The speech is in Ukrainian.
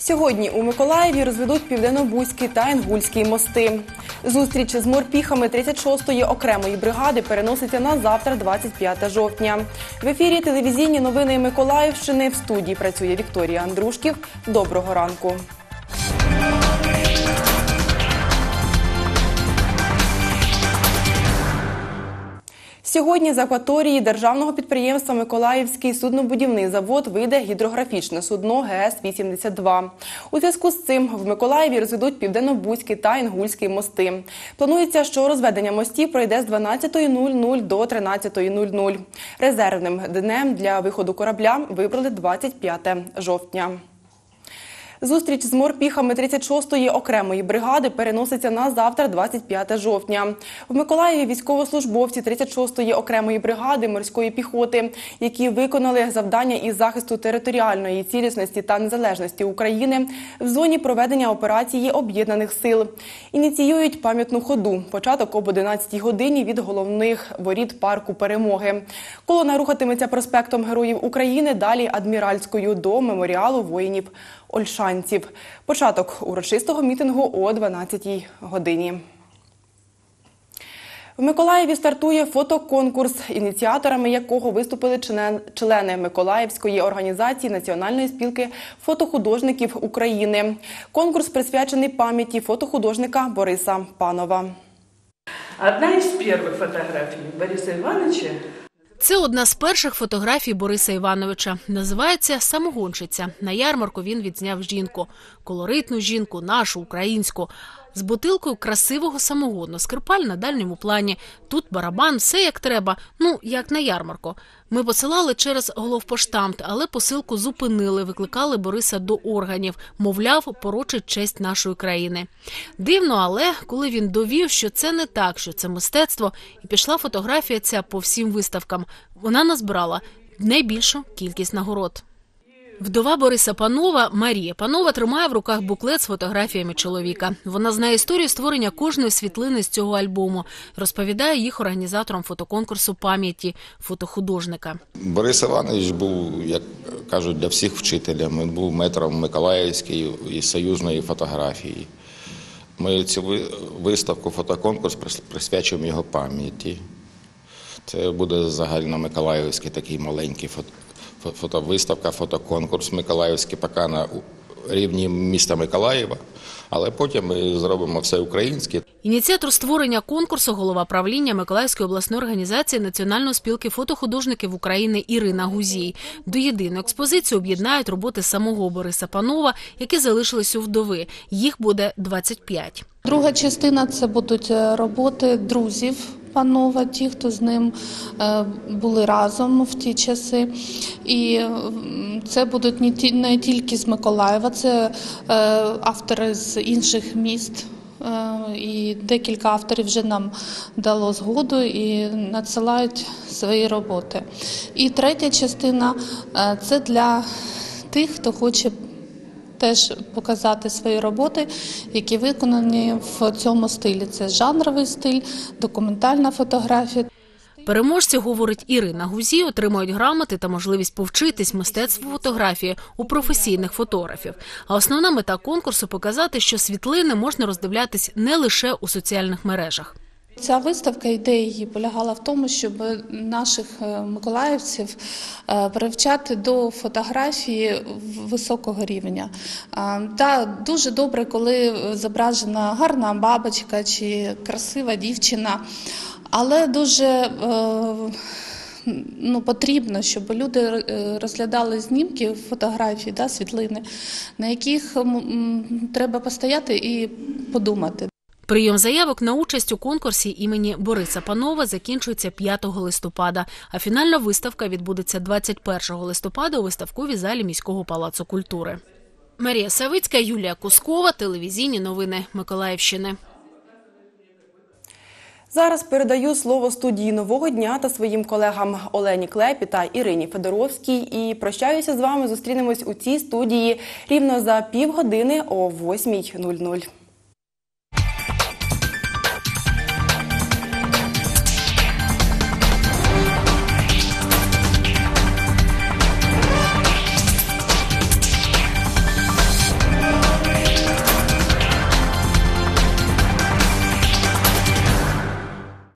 Сьогодні у Миколаєві розведуть Південно-Бузький та Інгульський мости. Зустріч з морпіхами 36-ї окремої бригади переноситься на завтра, 25 жовтня. В ефірі телевізійні новини Миколаївщини. В студії працює Вікторія Андрушків. Доброго ранку. Сьогодні з акваторії державного підприємства «Миколаївський суднобудівний завод» вийде гідрографічне судно ГС-82. У зв'язку з цим в Миколаєві розведуть Південно-Бузький та Інгульський мости. Планується, що розведення мостів пройде з 12:00 до 13:00. Резервним днем для виходу корабля вибрали 25 жовтня. Зустріч з морпіхами 36-ї окремої бригади переноситься на завтра, 25 жовтня. В Миколаєві військовослужбовці 36-ї окремої бригади морської піхоти, які виконали завдання із захисту територіальної цілісності та незалежності України в зоні проведення операції Об'єднаних сил. Ініціюють пам'ятну ходу. Початок об 11-й годині від головних воріт парку Перемоги. Колона рухатиметься проспектом Героїв України, далі Адміральською до меморіалу воїнів Ольшанців. Початок урочистого мітингу о 12-й годині. В Миколаєві стартує фотоконкурс, ініціаторами якого виступили члени Миколаївської організації Національної спілки фотохудожників України. Конкурс присвячений пам'яті фотохудожника Бориса Панова. Одна із перших фотографій Бориса Івановича. Це одна з перших фотографій Бориса Івановича. Називається «Самогонщиця». На ярмарку він відзняв жінку. Колоритну жінку, нашу, українську. З бутилкою красивого самогону. Скрипаль на дальньому плані. Тут барабан, все як треба. Ну, як на ярмарку. Ми посилали через головпоштамт, але посилку зупинили, викликали Бориса до органів. Мовляв, порочить честь нашої країни. Дивно, але коли він довів, що це не так, що це мистецтво, і пішла фотографія ця по всім виставкам, вона назбирала найбільшу кількість нагород. Вдова Бориса Панова, Марія Панова, тримає в руках буклет з фотографіями чоловіка. Вона знає історію створення кожної світлини з цього альбому. Розповідає їх організаторам фотоконкурсу пам'яті фотохудожника. Борис Іванович був, як кажуть, для всіх вчителем. Він був метром Миколаївської і союзної фотографії. Ми цю виставку, фотоконкурс присвячуємо його пам'яті. Це буде загальномиколаївський такий маленький фотовиставка, фотоконкурс Миколаївський, поки на рівні міста Миколаєва, але потім ми зробимо все українське. Ініціатор створення конкурсу – голова правління Миколаївської обласної організації Національної спілки фотохудожників України Ірина Гузій. До єдиної експозиції об'єднають роботи самого Бориса Панова, які залишились у вдови. Їх буде 25. Друга частина – це будуть роботи друзів Панова, ті, хто з ним були разом в ті часи. І це будуть не тільки з Миколаєва, це автори з інших міст. І декілька авторів вже нам дало згоду і надсилають свої роботи. І третя частина – це для тих, хто хоче теж показати свої роботи, які виконані в цьому стилі. Це жанровий стиль, документальна фотографія. Переможці, говорить Ірина Гузій, отримують грамоти та можливість повчитись мистецтву фотографії у професійних фотографів. А основна мета конкурсу – показати, що світлини можна роздивлятись не лише у соціальних мережах. Ця виставка, ідея її полягала в тому, щоб наших миколаївців привчати до фотографії високого рівня. Та дуже добре, коли зображена гарна бабочка чи красива дівчина, але дуже потрібно, щоб люди розглядали знімки, фотографії, світлини, на яких треба постояти і подумати. Прийом заявок на участь у конкурсі імені Бориса Панова закінчується 5 листопада, а фінальна виставка відбудеться 21 листопада у виставковій залі міського палацу культури. Марія Савицька, Юлія Кускова, телевізійні новини Миколаївщини. Зараз передаю слово студії «Нового дня» та своїм колегам Олені Клепі та Ірині Федоровській. І прощаюся з вами, зустрінемось у цій студії рівно за півгодини о 8:00.